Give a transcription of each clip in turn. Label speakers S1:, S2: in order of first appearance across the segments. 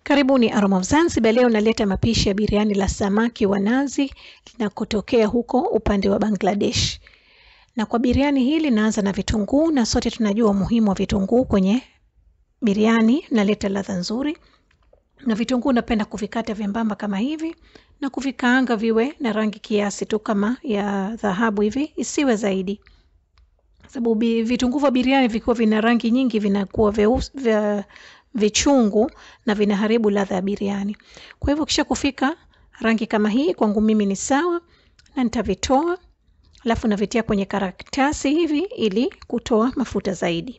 S1: Karibuni Aroma of Zanzibar. Leo naleta mapishi ya biriani la samaki wa nazi na kutokea huko upande wa Bangladesh. Na kwa biriani hili naanza na vitunguu, na sote tunajua umuhimu wa vitunguu kwenye biriani, naleta ladha nzuri. Na vitunguu napenda kuvikata vyembamba kama hivi na kuvikaanga viwe na rangi kiasi tu kama ya dhahabu hivi, isiwe zaidi. Sababu vitunguu vya biriani vikiwa vina rangi nyingi vinakuwa vichungu na vinaharibu ladha ya biriani. Kwa hivyo kisha kufika rangi kama hii kwangu mimi ni sawa, na nitavitoa alafu navitia kwenye karatasi hivi ili kutoa mafuta zaidi.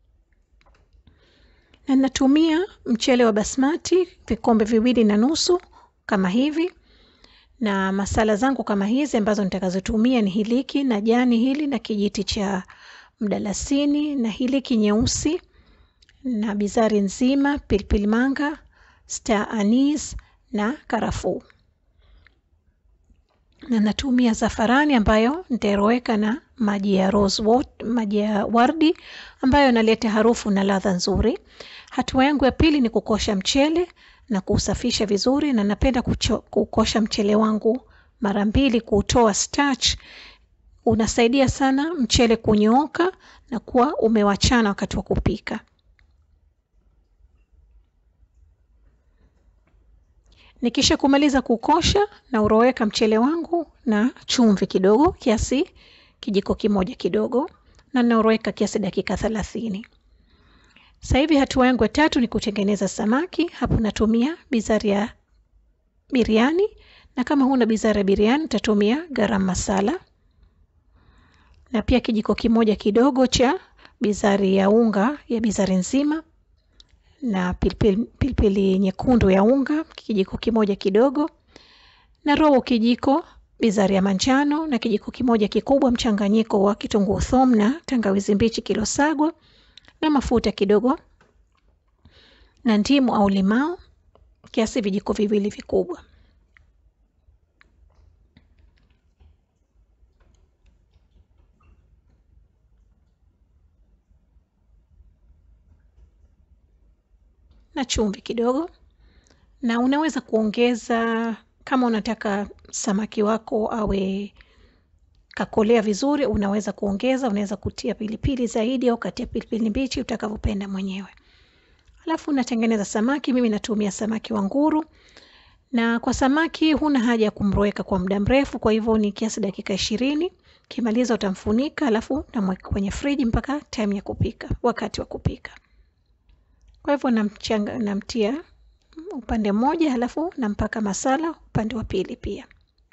S1: Na natumia mchele wa basmati vikombe 2.5 kama hivi, na masala zangu kama hizi ambazo nitakazotumia ni hiliki na jani hili na kijiti cha mdalasini na hiliki nyeusi na bizari nzima, pilipili manga, anise na karafuu. Na natumia zafarani ambayo nitairoweka na maji ya maji ya wardi ambayo naleta harufu na ladha nzuri. Hatua yangu ya pili ni kukosha mchele na kusafisha vizuri, na napenda kukosha mchele wangu mara 2 kutoa starch. Unasaidia sana mchele kunyooka na kuwa umewachana wakati wa kupika. Nikisha kumaliza kukosha na uroweka mchele wangu na chumvi kidogo kiasi kijiko kimoja kidogo, na nauroweka kiasi dakika 30. Sasa hivi hatua yangu ya 3 ni kutengeneza samaki. Hapo natumia bizari ya biriani, na kama huna bizari ya biriani utatumia garam masala, na pia kijiko kimoja kidogo cha bizari ya unga ya bizari nzima, na pilipili nyekundu ya unga kijiko kimoja kidogo, na robo kijiko bizari ya manjano, na kijiko kimoja kikubwa mchanganyiko wa kitungu, thom na tangawizi mbichi kilosagwa, na mafuta kidogo, na ndimu au limau kiasi vijiko 2 vikubwa. Na chumvi kidogo, na unaweza kuongeza kama unataka samaki wako awe kakolea vizuri, unaweza kuongeza, unaweza kutia pilipili zaidi au katia pilipili mbichi utakavyopenda mwenyewe. Alafu natengeneza samaki. Mimi natumia samaki wa nguru, na kwa samaki huna haja ya kumroweka kwa muda mrefu, kwa hivyo ni kiasi dakika 20. Kimaliza utamfunika, alafu namweka kwenye friji mpaka time ya kupika, wakati wa kupika. Kwa hivyo namtia upande mmoja, alafu nampaka masala upande wa pili pia.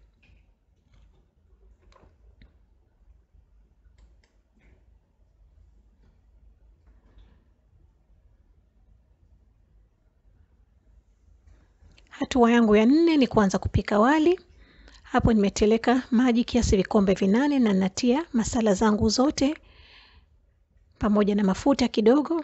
S1: Hatua yangu ya 4 ni kuanza kupika wali. Hapo nimeteleka maji kiasi vikombe 8, na natia masala zangu zote pamoja na mafuta kidogo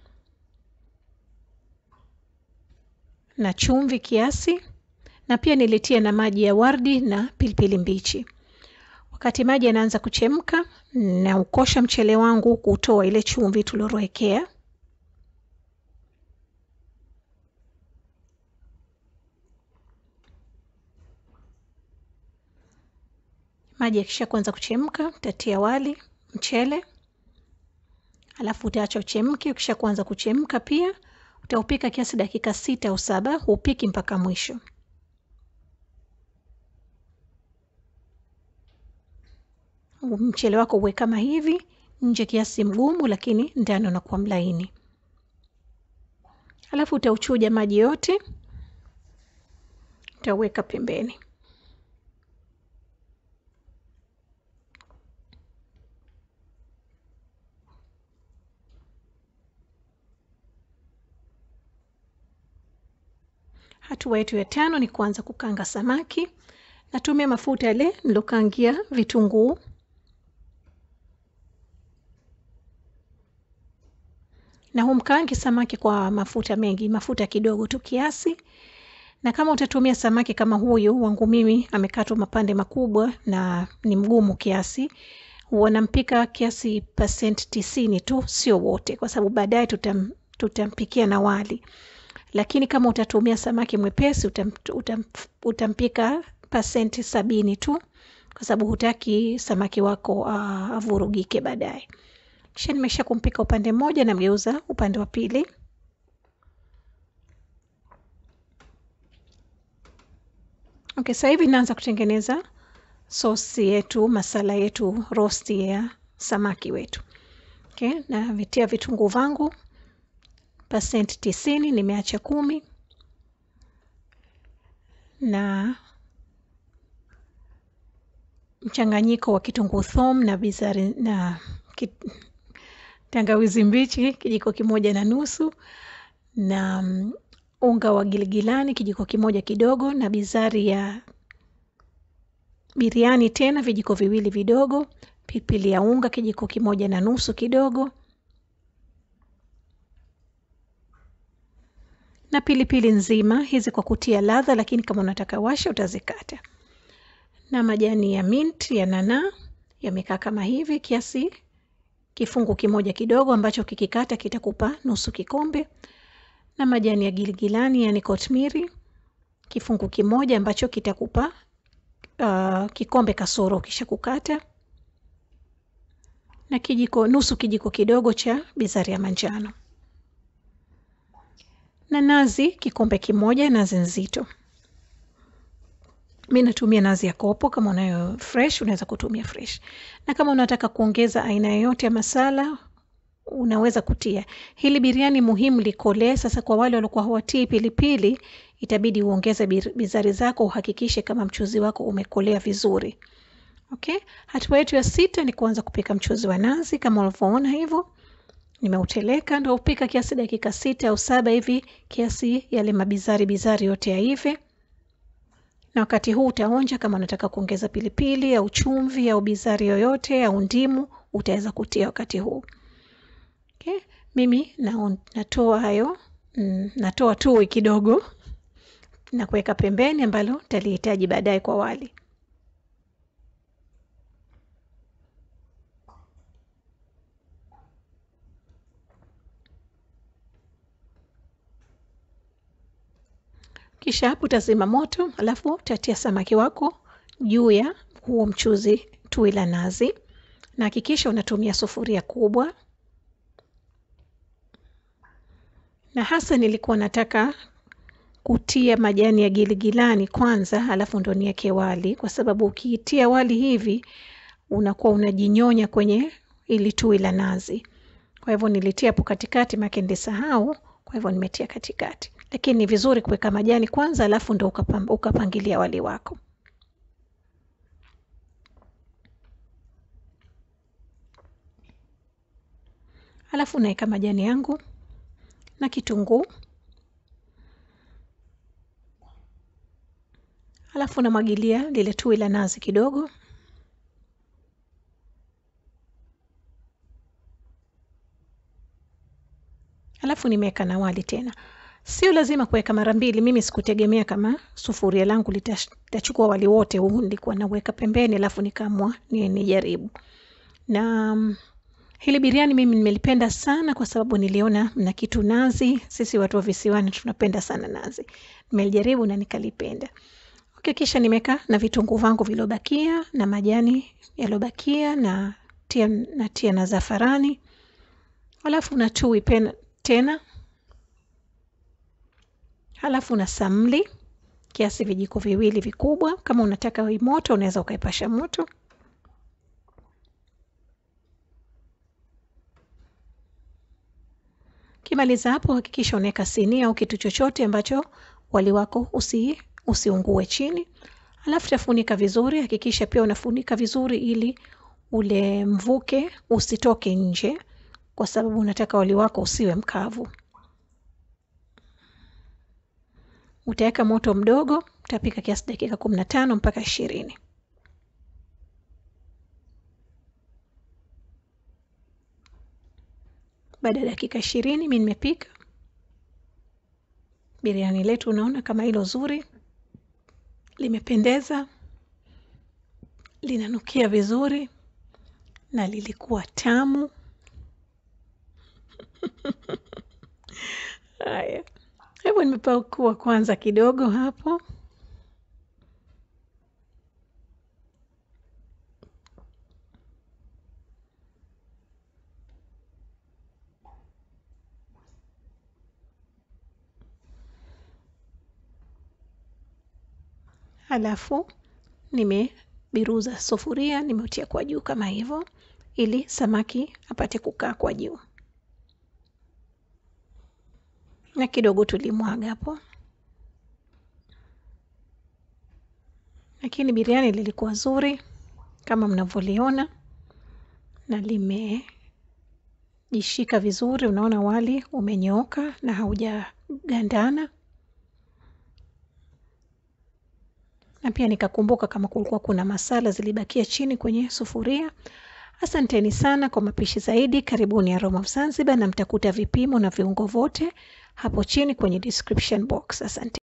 S1: na chumvi kiasi, na pia nilitia na maji ya wardi na pilipili mbichi. Wakati maji yanaanza kuchemka, na ukosha mchele wangu kutoa ile chumvi tulorowekea. Maji yakisha kuanza kuchemka, utatia wali, mchele, alafu utaacha uchemke. Ukisha kuanza kuchemka pia utaupika kiasi dakika 6 au 7, upiki mpaka mwisho. Mchele wako uwe kama hivi, nje kiasi mgumu lakini ndani unakuwa mlaini. Alafu utauchuja maji yote, utaweka pembeni. Hatua yetu ya 5 ni kuanza kukanga samaki. Natumia mafuta yale nilokangia vitunguu, na humkangi samaki kwa mafuta mengi, mafuta kidogo tu kiasi. Na kama utatumia samaki kama huyu wangu mimi amekatwa mapande makubwa na ni mgumu kiasi, huwa nampika kiasi 90% tu, sio wote, kwa sababu baadaye tutampikia na wali. lakini kama utatumia samaki mwepesi utampika pasenti 70 tu, kwa sababu hutaki samaki wako avurugike baadaye. Kisha nimesha kumpika upande mmoja na mgeuza upande wa pili. Okay, sasa hivi naanza kutengeneza sosi yetu, masala yetu, rosti ya samaki wetu. Okay, na vitia vitunguu vangu pasenti 90, nimeacha 10. Na mchanganyiko wa kitunguu thom na bizari na tangawizi mbichi kijiko 1.5, na unga wa giligilani kijiko 1 kidogo, na bizari ya biriani tena vijiko 2 vidogo, pili ya unga kijiko 1.5 kidogo, na pilipili nzima hizi kwa kutia ladha, lakini kama unataka washa utazikata. Na majani ya mint ya nana yamekaa kama hivi, kiasi kifungu 1 kidogo ambacho kikikata kitakupa nusu kikombe, na majani ya giligilani yani kotmiri kifungu 1 ambacho kitakupa kikombe kasoro kisha kukata, na nusu kijiko kidogo cha bizari ya manjano, na nazi kikombe 1, nazi nzito. Mimi natumia nazi ya kopo, kama unayo fresh unaweza kutumia fresh. Na kama unataka kuongeza aina yoyote ya masala unaweza kutia. Hili biriani muhimu likolee. Sasa kwa wale waliokuwa hawatii pilipili, itabidi uongeze bizari zako, uhakikishe kama mchuzi wako umekolea vizuri. Okay? Hatua yetu ya 6 ni kuanza kupika mchuzi wa nazi. Kama ulivyoona hivyo, nimeuteleka. Ndio upika kiasi dakika 6 au 7 hivi, kiasi yale bizari yote yaive. Na wakati huu utaonja kama unataka kuongeza pilipili au chumvi au bizari yoyote au ndimu, utaweza kutia wakati huu. Okay? Mimi natoa hayo, natoa tui kidogo na kuweka pembeni, ambalo talihitaji baadaye kwa wali. Kisha hapo utazima moto, alafu utatia samaki wako juu ya huo mchuzi tui la nazi, na hakikisha unatumia sufuria kubwa. Na hasa nilikuwa nataka kutia majani ya giligilani kwanza, alafu ndo niweke wali, kwa sababu ukiitia wali hivi unakuwa unajinyonya kwenye ili tui la nazi. Kwa hivyo nilitia hapo katikati, maana nilisahau, kwa hivyo nimetia katikati. Lakini ni vizuri kuweka majani kwanza, alafu ndo ukapangilia wali wako. Alafu naeka majani yangu na kitunguu. Alafu namwagilia lile tui la nazi kidogo. Alafu nimeweka na wali tena. Sio lazima kuweka mara mbili. Mimi sikutegemea kama sufuria langu litachukua wali wote huu, nilikuwa naweka pembeni, alafu nikaamua nijaribu. Na hili biriani mimi nimelipenda sana kwa sababu niliona mna kitu nazi. Sisi watu wa visiwani tunapenda sana nazi. Nimejaribu na nikalipenda. Okay, kisha nimeka na vitunguu vangu vilobakia na majani yalobakia, na tia na zafarani. Alafu na tui tena. Halafu na samli kiasi vijiko 2 vikubwa. Kama unataka moto unaweza ukaipasha moto. Kimaliza hapo, hakikisha unaweka sinia au kitu chochote ambacho wali wako usiungue chini. Alafu tafunika vizuri, hakikisha pia unafunika vizuri ili ule mvuke usitoke nje, kwa sababu unataka wali wako usiwe mkavu. Utaweka moto mdogo, utapika kiasi dakika 15 mpaka 20. Baada ya dakika 20 mimi nimepika biriani letu. Unaona kama hilo zuri limependeza, linanukia vizuri na lilikuwa tamu. Haya. Hebu nimepakua kwanza kidogo hapo. Halafu nimebiruza sufuria, nimeutia kwa juu kama hivyo ili samaki apate kukaa kwa juu. Na kidogo tulimwaga hapo. Lakini biriani lilikuwa zuri kama mnavyoliona na limejishika vizuri. Unaona wali umenyooka na haujagandana. Na pia nikakumbuka kama kulikuwa kuna masala zilibakia chini kwenye sufuria. Asanteni sana. Kwa mapishi zaidi karibuni Aroma of Zanzibar, na mtakuta vipimo na viungo vote hapo chini kwenye description box. Asante.